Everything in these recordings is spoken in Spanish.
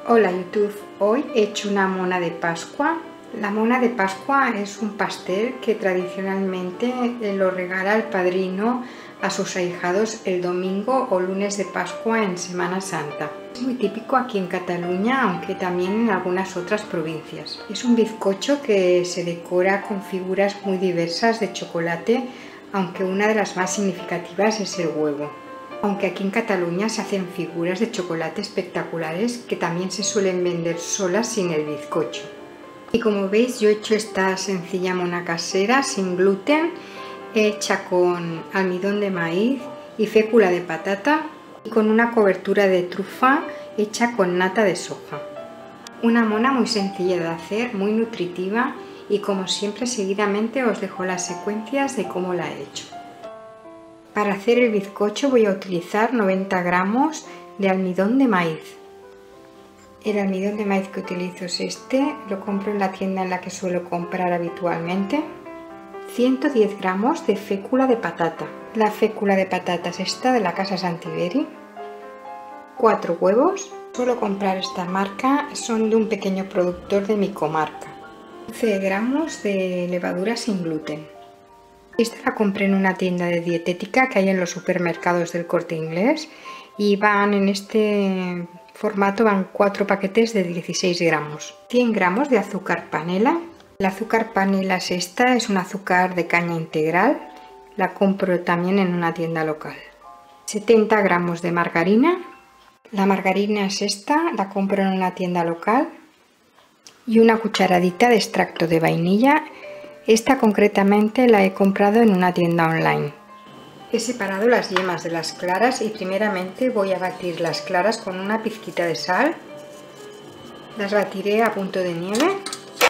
Hola YouTube, hoy he hecho una mona de Pascua. La mona de Pascua es un pastel que tradicionalmente lo regala el padrino a sus ahijados el domingo o lunes de Pascua en Semana Santa. Es muy típico aquí en Cataluña, aunque también en algunas otras provincias. Es un bizcocho que se decora con figuras muy diversas de chocolate, aunque una de las más significativas es el huevo. Aunque aquí en Cataluña se hacen figuras de chocolate espectaculares que también se suelen vender solas sin el bizcocho. Y como veis, yo he hecho esta sencilla mona casera sin gluten, hecha con almidón de maíz y fécula de patata y con una cobertura de trufa hecha con nata de soja. Una mona muy sencilla de hacer, muy nutritiva, y como siempre seguidamente os dejo las secuencias de cómo la he hecho. Para hacer el bizcocho voy a utilizar 90 gramos de almidón de maíz. El almidón de maíz que utilizo es este, lo compro en la tienda en la que suelo comprar habitualmente. 110 gramos de fécula de patata. La fécula de patata es esta de la casa Santiberi. 4 huevos. Suelo comprar esta marca, son de un pequeño productor de mi comarca. 11 gramos de levadura sin gluten. Esta la compré en una tienda de dietética que hay en los supermercados del Corte Inglés y van en este formato, van 4 paquetes de 16 gramos. 100 gramos de azúcar panela. El azúcar panela es esta, es un azúcar de caña integral, la compro también en una tienda local. 70 gramos de margarina. La margarina es esta, la compro en una tienda local. Y una cucharadita de extracto de vainilla. Esta concretamente la he comprado en una tienda online. He separado las yemas de las claras y primeramente voy a batir las claras con una pizquita de sal. Las batiré a punto de nieve.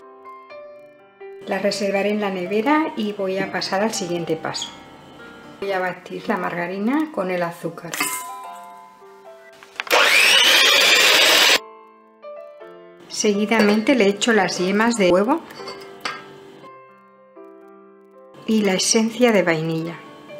Las reservaré en la nevera y voy a pasar al siguiente paso. Voy a batir la margarina con el azúcar. Seguidamente le echo las yemas de huevo y la esencia de vainilla.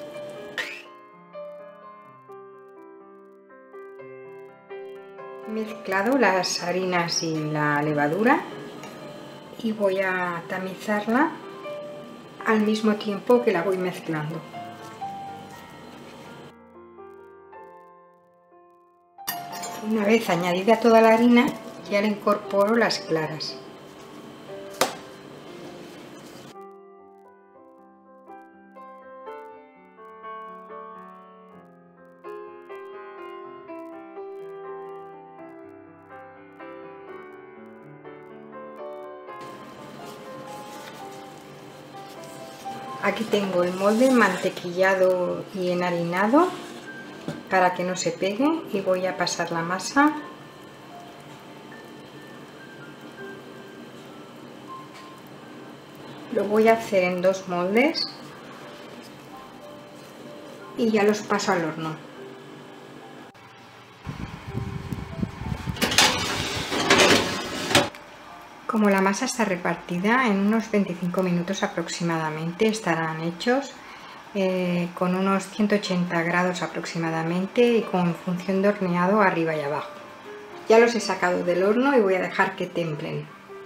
He mezclado las harinas y la levadura y voy a tamizarla al mismo tiempo que la voy mezclando. Una vez añadida toda la harina, ya le incorporo las claras. Aquí tengo el molde mantequillado y enharinado para que no se pegue y voy a pasar la masa. Lo voy a hacer en 2 moldes y ya los paso al horno. Como la masa está repartida, en unos 25 minutos aproximadamente estarán hechos, con unos 180 grados aproximadamente y con función de horneado arriba y abajo. Ya los he sacado del horno y voy a dejar que templen.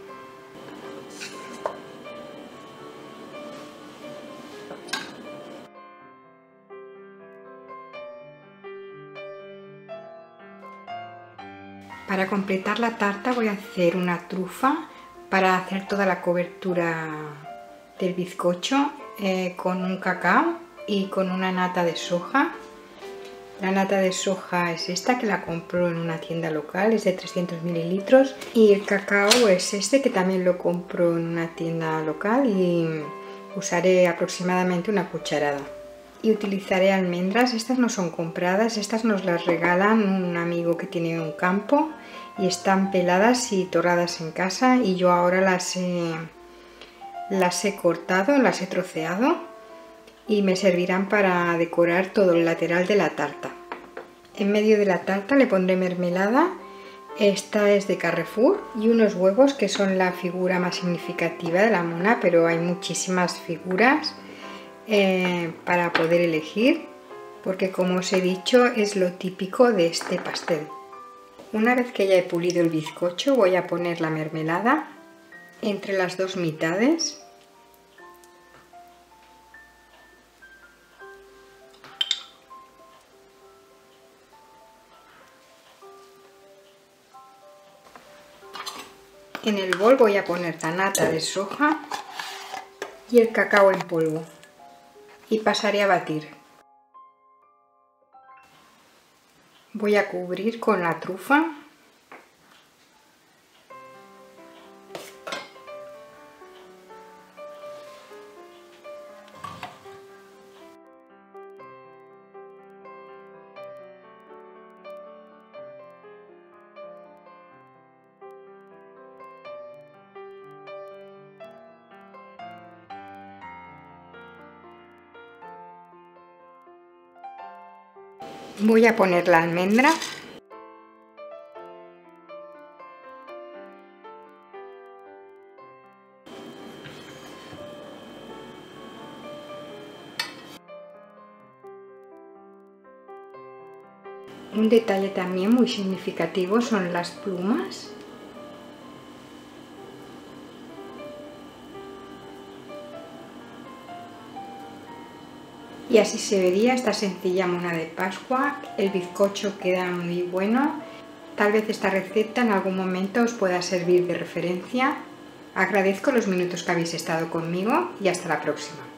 Para completar la tarta voy a hacer una trufa para hacer toda la cobertura del bizcocho, con un cacao y con una nata de soja. La nata de soja es esta, que la compro en una tienda local, es de 300 mililitros, y el cacao es este, que también lo compro en una tienda local y usaré aproximadamente una cucharada. Y utilizaré almendras, estas no son compradas, estas nos las regalan un amigo que tiene un campo y están peladas y torradas en casa, y yo ahora las he cortado, las he troceado y me servirán para decorar todo el lateral de la tarta. En medio de la tarta le pondré mermelada, esta es de Carrefour, y unos huevos que son la figura más significativa de la mona, pero hay muchísimas figuras para poder elegir, porque como os he dicho es lo típico de este pastel. Una vez que ya he pulido el bizcocho, voy a poner la mermelada entre las dos mitades. En el bol voy a poner la nata de soja y el cacao en polvo y pasaré a batir. Voy a cubrir con la trufa . Voy a poner la almendra . Un detalle también muy significativo son las plumas. Y así se vería esta sencilla mona de Pascua. El bizcocho queda muy bueno. Tal vez esta receta en algún momento os pueda servir de referencia. Agradezco los minutos que habéis estado conmigo y hasta la próxima.